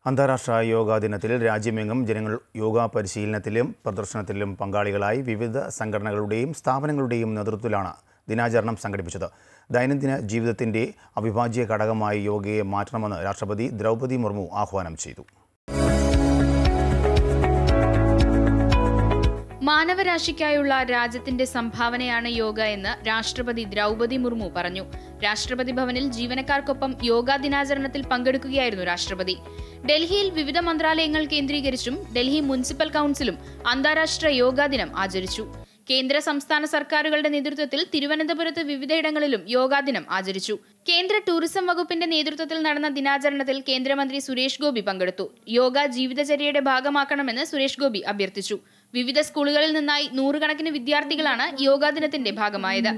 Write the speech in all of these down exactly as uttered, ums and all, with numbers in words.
അന്താരാഷ്ട്ര യോഗാ ദിനത്തിൽ രാജ്യമെങ്ങും ജനങ്ങൾ യോഗാ പരിശീലനത്തിലും പ്രദർശനത്തിലും പങ്കാളികളായി വിവിധ സംഘടനകളുടെയും സ്ഥാപനങ്ങളുടെയും നേതൃത്വത്തിലാണ് ദിനാചരണം സംഘടിപ്പിച്ചത്. ദൈനംദിന ജീവിതത്തിന്റെ അവിഭാജ്യ ഘടകമായി യോഗയെ മാറ്റണമെന്ന് രാഷ്ട്രപതി ദ്രൗപദി മുർമു ആഹ്വാനം ചെയ്തു. മാനവരാശിക്കായുള്ള രാജ്യത്തിന്റെ സംഭാവനയാണ് യോഗ എന്ന് രാഷ്ട്രപതി ദ്രൗപദി മുർമു പറഞ്ഞു. രാഷ്ട്രപതി ഭവനിൽ ജീവനക്കാർക്കൊപ്പം യോഗാ ദിനാചരണത്തിൽ പങ്കെടുക്കുകയായിരുന്നു രാഷ്ട്രപതി. ഡൽഹിയിൽ വിവിധ മന്ത്രാലയങ്ങൾ കേന്ദ്രീകരിച്ചും ഡൽഹി മുനിസിപ്പൽ കൌൺസിലും അന്താരാഷ്ട്ര യോഗാ ദിനം ആചരിച്ചു. കേന്ദ്ര സംസ്ഥാന സർക്കാരുകളുടെ നേതൃത്വത്തിൽ തിരുവനന്തപുരത്ത് വിവിധയിടങ്ങളിലും യോഗാ ദിനം ആചരിച്ചു. കേന്ദ്ര ടൂറിസം വകുപ്പിന്റെ നേതൃത്വത്തിൽ നടന്ന ദിനാചരണത്തിൽ കേന്ദ്രമന്ത്രി സുരേഷ് ഗോപി പങ്കെടുത്തു. യോഗ ജീവിതചര്യയുടെ ഭാഗമാക്കണമെന്ന് സുരേഷ് ഗോപി അഭ്യർത്ഥിച്ചു. വിവിധ സ്കൂളുകളിൽ നിന്നായി നൂറുകണക്കിന് വിദ്യാർത്ഥികളാണ് യോഗാ ദിനത്തിന്റെ ഭാഗമായത്.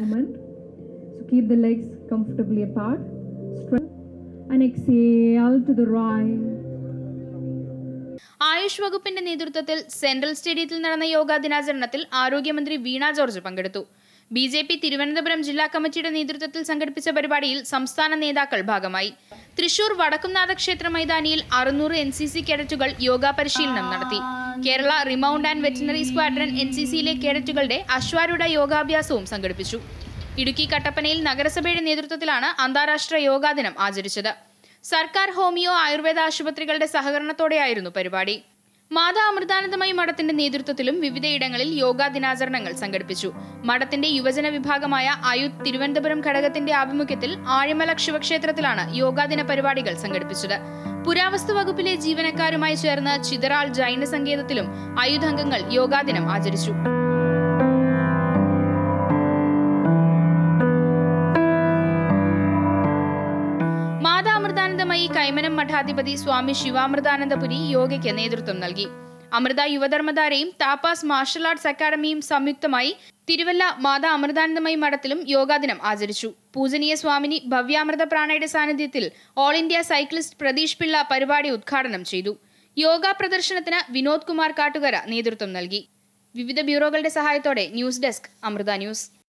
ആയുഷ് വകുപ്പിന്റെ നേതൃത്വത്തിൽ സെൻട്രൽ സ്റ്റേഡിയത്തിൽ നടന്ന യോഗാ ദിനാചരണത്തിൽ ആരോഗ്യമന്ത്രി വീണ ജോർജ് പങ്കെടുത്തു. ബി ജെ പി തിരുവനന്തപുരം ജില്ലാ കമ്മിറ്റിയുടെ നേതൃത്വത്തിൽ സംഘടിപ്പിച്ച പരിപാടിയിൽ സംസ്ഥാന നേതാക്കൾ ഭാഗമായി. തൃശൂർ വടക്കുംനാഥ ക്ഷേത്ര മൈതാനിയിൽ അറുന്നൂറ് എൻ സി സി കേഡറ്റുകൾ യോഗാ പരിശീലനം നടത്തി. Kerala remount and veterinary squadron N C സിയിലെ കേഡറ്റുകളുടെ അശ്വാരൂഢ യോഗാഭ്യാസവും സംഘടിപ്പിച്ചു. ഇടുക്കി കട്ടപ്പനയിൽ നഗരസഭയുടെ നേതൃത്വത്തിലാണ് അന്താരാഷ്ട്ര യോഗാ ദിനം ആചരിച്ചത്. സർക്കാർ ഹോമിയോ ആയുർവേദ ആശുപത്രികളുടെ സഹകരണത്തോടെയായിരുന്നു പരിപാടി. മാതാ അമൃതാനന്ദമയി മഠത്തിന്റെ നേതൃത്വത്തിലും വിവിധയിടങ്ങളിൽ യോഗാ ദിനാചരണങ്ങൾ സംഘടിപ്പിച്ചു. മഠത്തിന്റെ യുവജന വിഭാഗമായ അയുത് തിരുവനന്തപുരം ഘടകത്തിന്റെ ആഭിമുഖ്യത്തിൽ ആഴിമല ശിവക്ഷേത്രത്തിലാണ് യോഗാ ദിന പരിപാടികൾ സംഘടിപ്പിച്ചത്. പുരാവസ്തു വകുപ്പിലെ ജീവനക്കാരുമായി ചേർന്ന് ചിതറാൾ ജൈന സങ്കേതത്തിലും അയുത് അംഗങ്ങൾ യോഗാ ദിനം ആചരിച്ചു. മാതാ അമൃതാനന്ദമയി കൈമനം മഠാധിപതി സ്വാമി ശിവാമൃതാനന്ദപുരി യോഗയ്ക്ക് നേതൃത്വം നൽകി. അമൃത യുവധർമ്മധാരയും താപ്പാസ് മാർഷൽ ആർട്സ് അക്കാദമിയും സംയുക്തമായി തിരുവല്ല മാതാ അമൃതാനന്ദമയി മഠത്തിലും യോഗാദിനം ആചരിച്ചു. പൂജനീയ സ്വാമിനി ഭവ്യാമൃത പ്രാണയുടെ സാന്നിധ്യത്തിൽ all India cyclist Pratheesh Pillai പരിപാടി ഉദ്ഘാടനം ചെയ്തു. യോഗാ പ്രദർശനത്തിന് വിനോദ് കുമാർ കാട്ടുകര നേതൃത്വം നൽകി. വിവിധ ബ്യൂറോകളുടെ സഹായത്തോടെ ന്യൂസ് ഡെസ്ക് അമൃത ന്യൂസ്.